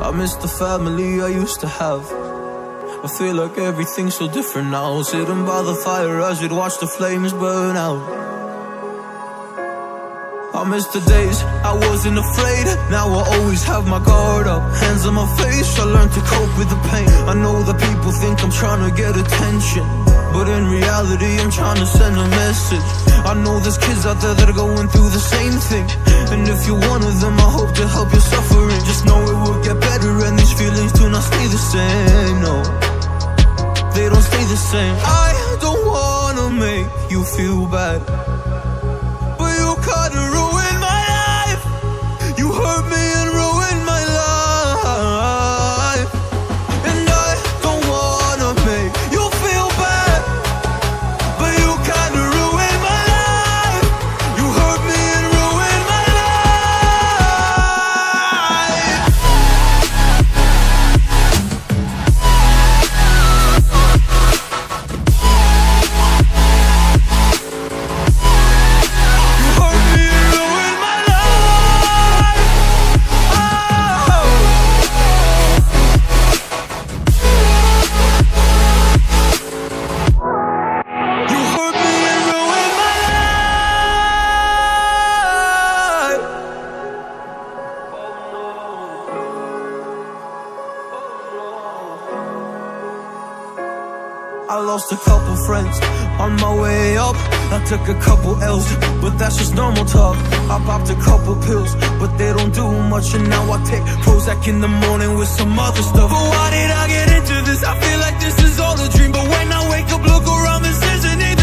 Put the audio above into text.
I miss the family I used to have. I feel like everything's so different now. Sitting by the fire as we'd watch the flames burn out. I miss the days I wasn't afraid. Now I always have my guard up, hands on my face. I learned to cope with the pain. I know that people think I'm trying to get attention, but in reality I'm trying to send a message. I know there's kids out there that are going through the same thing, and if you're one of them, I hope to help your suffering. Just know it will get better, and these feelings do not stay the same. No, they don't stay the same. I don't wanna make you feel bad, but you kinda ruined my life. You hurt me and ruined my life, and I don't wanna make you feel bad, but you kinda ruined my life. You hurt me and ruined my life. I lost a couple friends on my way up. I took a couple L's, but that's just normal talk. I popped a couple pills, but they don't do much. And now I take Prozac in the morning with some other stuff. But why did I get into this? I feel like this is all a dream, but when I wake up, look around, this isn't it.